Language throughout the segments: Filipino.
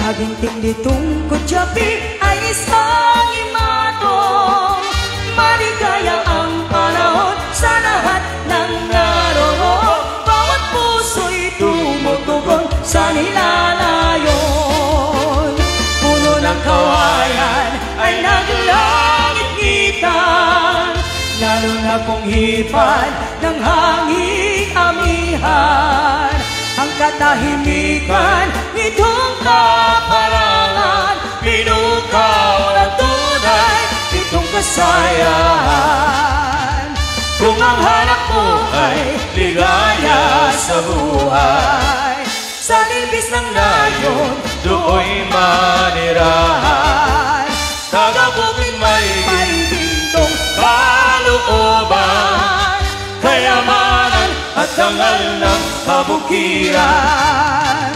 Kaginting nitong kutsapi ay isang imatong. Maligaya ang panahon sa lahat ng naroon. Bawat puso'y tumutugon sa nilalayon. Puno ng kawayan ay naglangit-ngitan, lalo na kung hipad ng hanging amihan. Ang katahimikan nitong kaparangan, pinukaw na tunay nitong kasayahan. Kung ang hanap mo ay ligaya sa buhay, sa nilbis ng layon do'y manirahan. Tagabukid may gintong kalooban, kayamanan at dangal ng kabukiran.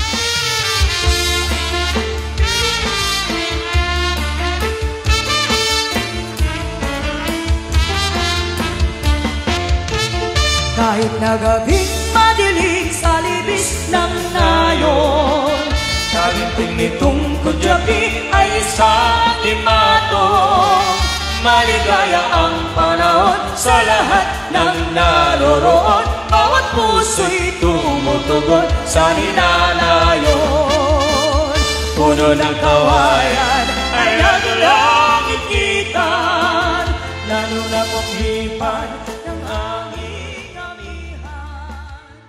Kahit na gabing madilim sa libis ng nayon, kaginting nitong kutyapi ay isang imatong. Maligaya ang panahon sa lahat ng naroroon. Bawat puso'y tumutugon sa ninanayon. Puno ng kawayan ay naglangit-ngitan, lalo na kung hipad ng hanging amihan.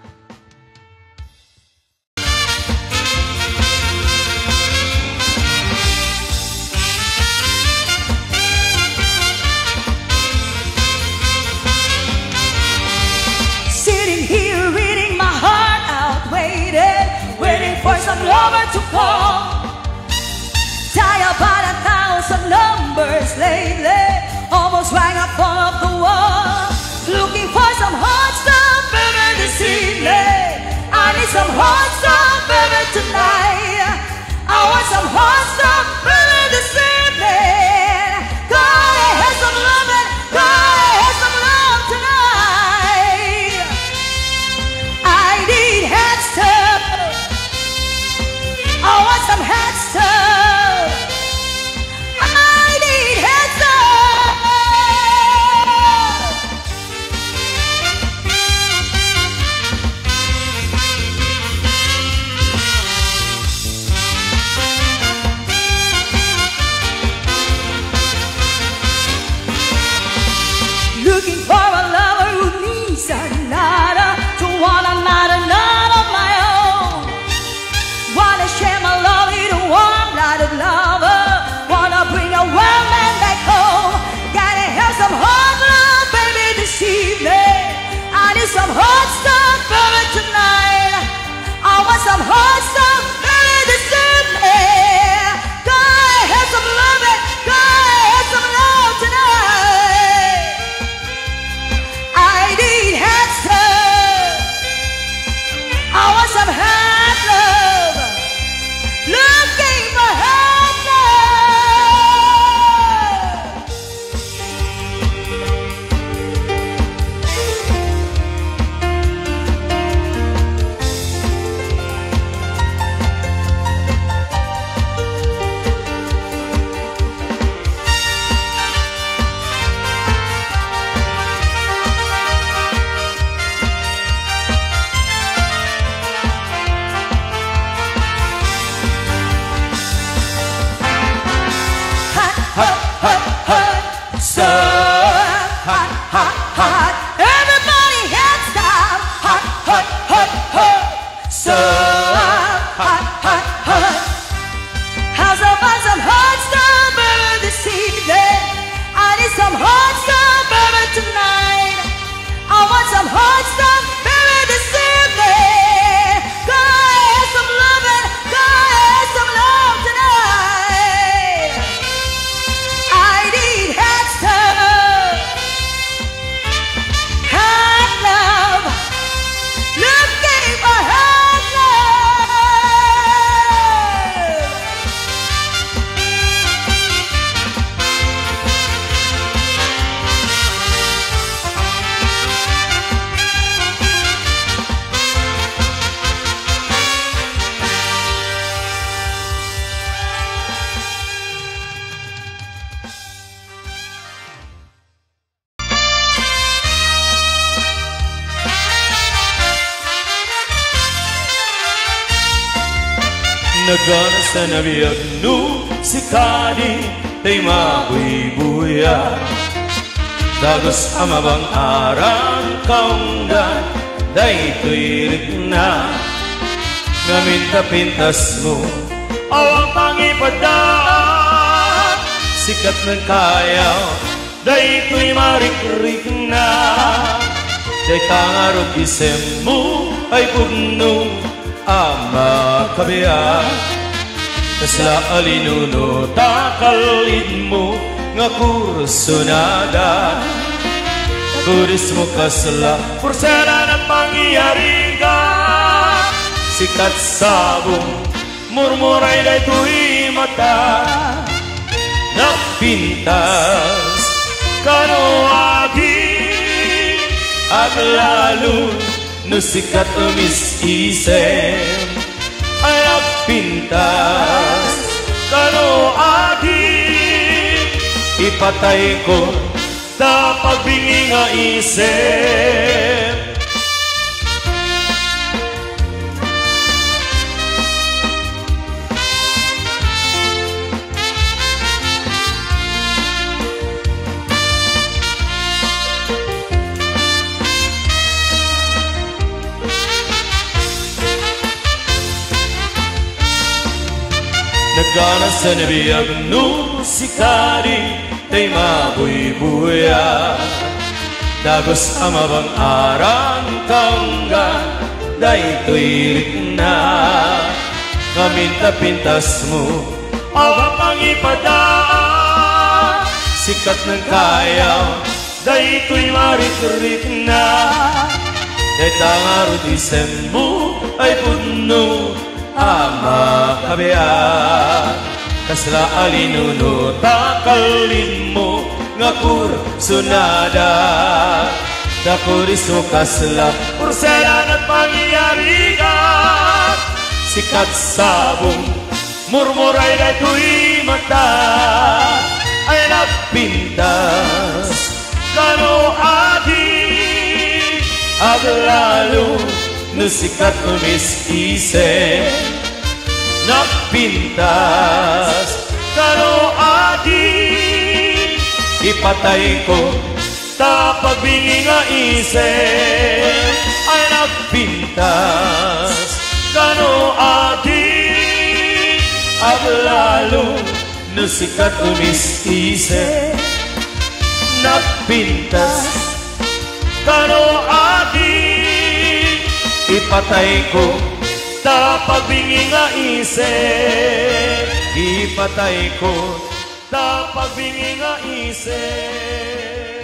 Sitting here reading my heart out, waiting for some lover to call. Tired by 1,000 numbers lately, almost rang up off the wall. Looking for some hot stuff, baby, this evening. I need some hot stuff, baby, tonight. I want some hot stuff, baby, this evening. Gotta have some loving, gotta have some love tonight. I need hot stuff, I want some hot stuff. I need hot stuff. Looking for a lover who needs another, to want another, not of my own. Wanna share my love with a warm-blooded lover, wanna bring a wild man back home. Gotta have some hot love, baby, this evening. I need some hot stuff, baby, tonight. I want some hot stuff, baby, this evening. Gotta have some loving, gotta have some love tonight. I need hot stuff, I want some hot love. Looking for hot love. Nagana sa nabiyag no si Kadi tay mabuy-buya Dagos amabang arang kaungdan day tuirik na Ngaminta pintas mo awang pangipadaan Sikat ng kayaw day tuy marik-rik na Day kangarog isem mo ay pudno ama kabiya Kasla alinuno takalid mo nga kursunada Kuris mo kasla pursela ng pangyayari ka Sikat sabong murmuray day tuy mata Napintas kanuagi At lalo nusikat umis-isem Ay napintas kanuagi Ipatay ko sa pagbingi nga isem Nagana sa nabiyag no si Kadi tay mabuy-buya Dagos amabang arang kaunggan day tuirik na Ngaminta pintas mo awang pangipadaan Sikat ng kayaw day tuy marik-rik na Day tangarod isem mo ay puno ama kabiya Kasla alinuno takalin mo nga kursunada Dakuris mo kasla pursela at pangyayari ka Sikat sabong murmuray na tuy mata Ay napintas kanuagi At lalo nusikat umis-isem Napintas kanuagi Ipatay ko sa pagbingi nga isem Ay napintas kanuagi At lalo nusikat umis-isem Napintas kanuagi Ipatay ko sa pagbingi nga isem Ipatay ko sa pagbingi nga isem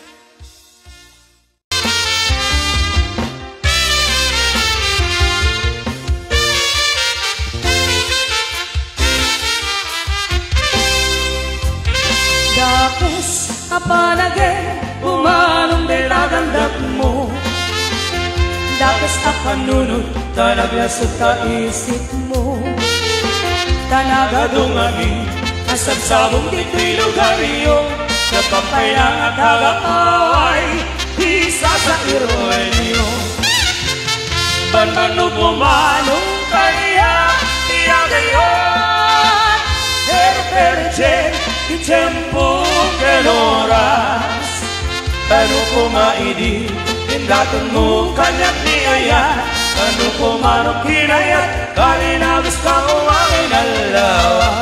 Dakes kapanagin umanong delagandak mo Dakes akanunod tanaglasot ka isip mo Tanagadungagi Asabsabong dito'y lugar iyong Napampayang at hagakaway Isa sa iroen niyo Banbano bumanong kaya Iya gayon Herperje Di tempo que oras Tano kumaidi Tindaton mo kanyak niyaya Tano kumanong kinayat Kalinagos ka uwangin alawa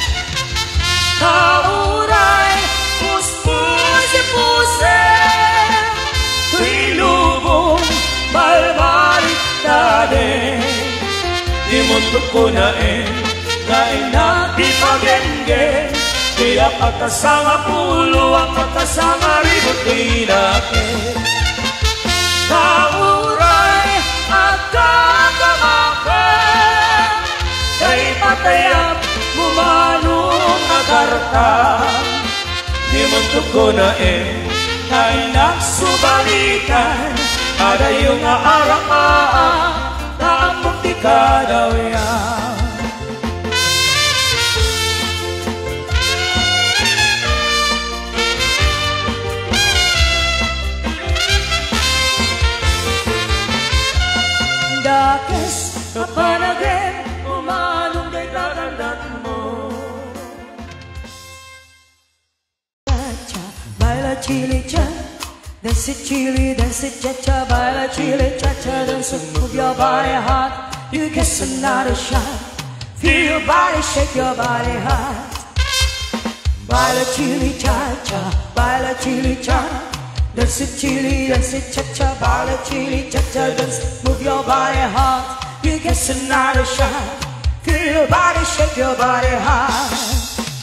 Kauray puspuse Tuy lubong balbalik tade Di muntok ko na Ngayon na di pagengge Di ang kakasanga pulo Ang kakasanga ribot inakin Kauray at kakamakan Kay patayap bumanong agarkang Di muntok ko na Kay nagsubalikan Ada yung aarakaan Taang di ka daw yan Dakes kapanagin umanong chili cha, dance it chili, dance it cha cha, baila chili cha cha, dance it, move your body hot. You get another shot. Feel your body, shake your body hot. Baila chili cha cha, baila chili cha. Dance it chili, dance it cha cha, baila chili cha cha, dance, move your body hot. You get another shot. Feel your body, shake your body hot.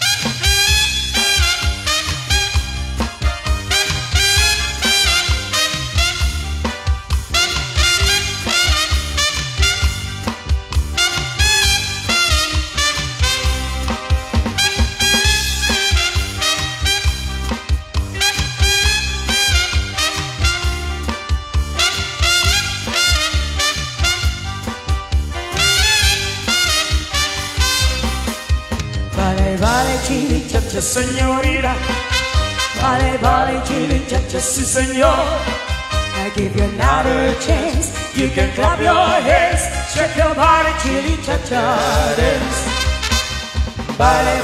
Vale, chili, cha-cha, señorita. Vale, chili, cha-cha, si, señor. I give you another chance. You can clap your hands, shake your body, chili, cha-cha, dance. Vale,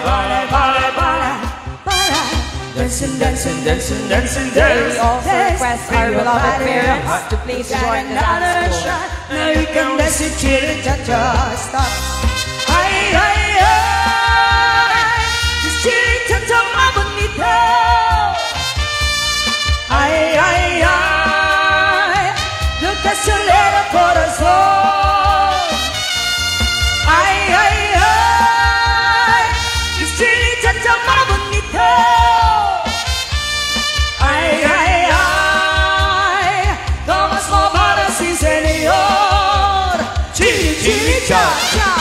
dancing, dancing, dancing, dancing, dance. We also request our beloved parents to please join the dance floor. Now you can dance it, chili, cha-cha, stop. Ay. Ay, lo que acelera el corazón. Ay, es chili cha-cha más bonito. Ay, tomas más para sí, señor. Chili cha-cha.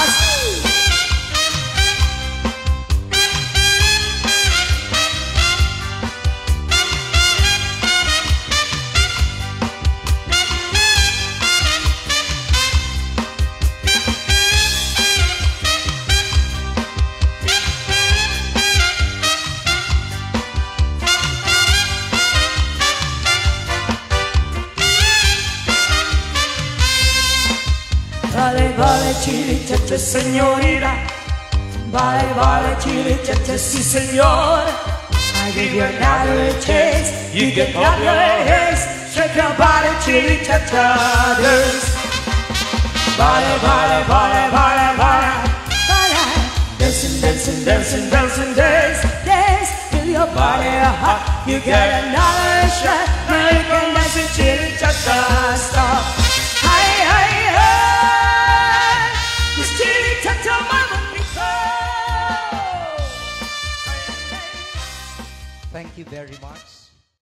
Vale, chili, cha-cha, señorita. Vale, chili, cha-cha, sí, señor. I give you another chance. You can clap your hands, shake your body, chili, cha-cha, dance. Vale. Dancing, dancing, dancing, dancing, dance. Dance, feel your body hot. You get another shot. Now you can dance it, chili, cha-cha, stop. Thank you very much.